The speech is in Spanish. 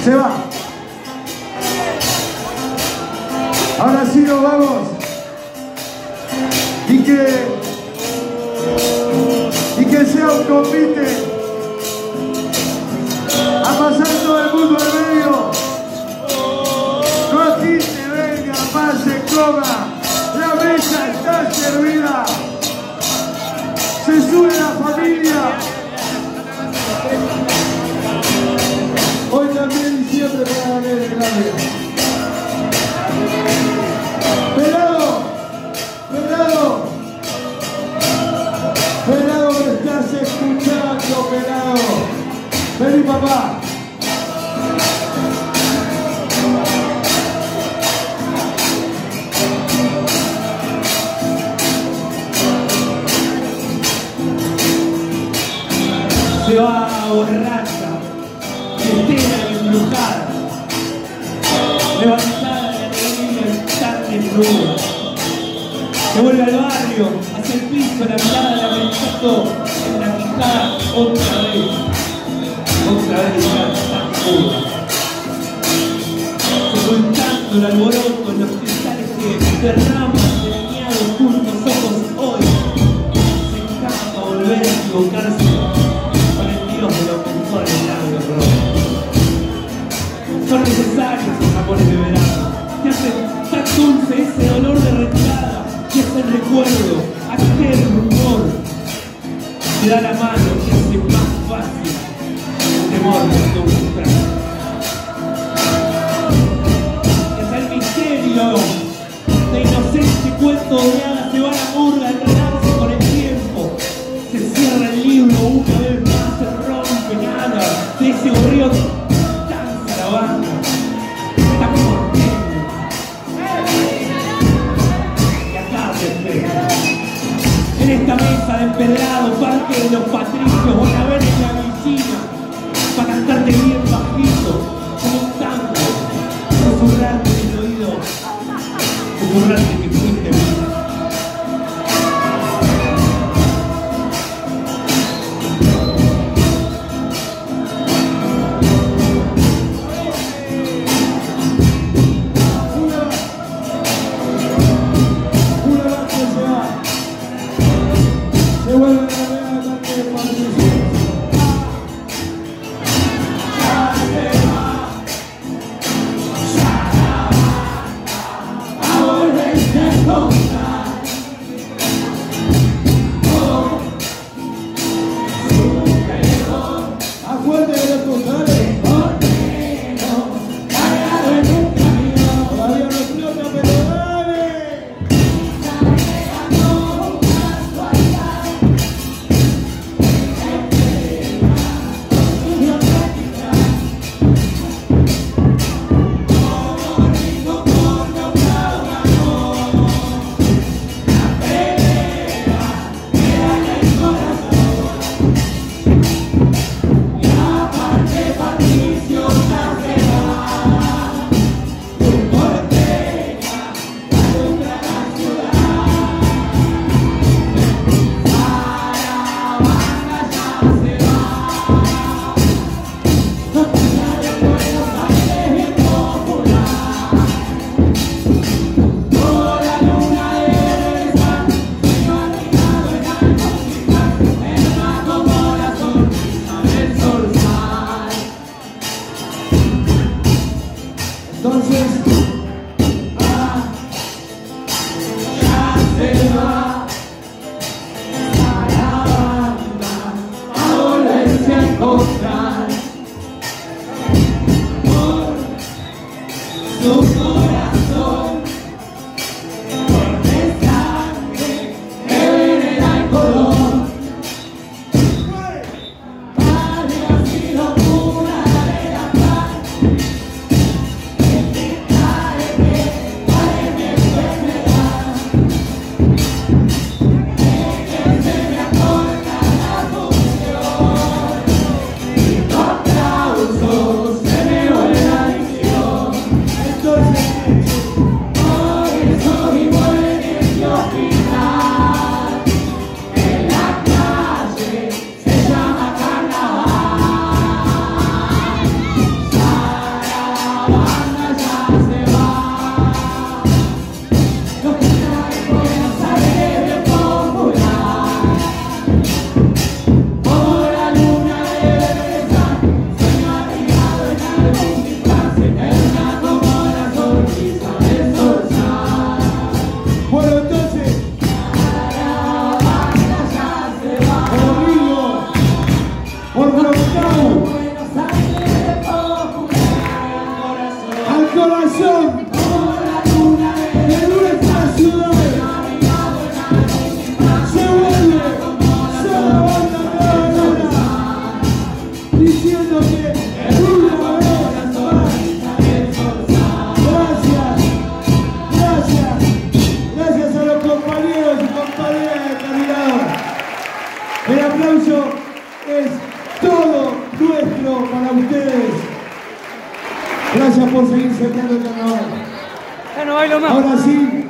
Se va. Ahora sí nos vamos. Y que sea un convite a pasar todo el mundo al medio. No agite, venga, pase, coma. La mesa está servida. Se sube la familia. Hoy también y siempre para ganar el Grammy. Pelado, Pelado, Pelado, me estás escuchando, Pelado. Vení, papá. Se va borracha, entera y embrujada, levantada de alegría y tan desnuda. Se vuelve al barrio, hacia el piso, la mirada la rechazo en la quijada otra vez ya tan pura. Ocultando el alboroto en los cristales que derraman delineados juntos ojos hoy. Se escapa a volver a equivocarse. De los pintores de labios rojos. Son necesarios los amores de verano, que hacen tan dulce ese dolor de retirada, que es el recuerdo, aquel rumor que da la mano, que hace más fácil el temor de tu mujer. Es el misterio de inocente cuento de hadas, se va a la murga, enredarse con el tiempo, se cierra el libro una vez más. De ese gorrión danza la banda, está contento. Y acá te espera. En esta mesa de empedrado, parque de los patricios, van a ver en la piscina, para cantarte bien bajito, como un tango, susurrarte en el oído, susurrarte que fuiste vida. Ahora está El aplauso es todo nuestro para ustedes. Gracias por seguir celebrando el carnaval. Ya no bailo más. Ahora sí.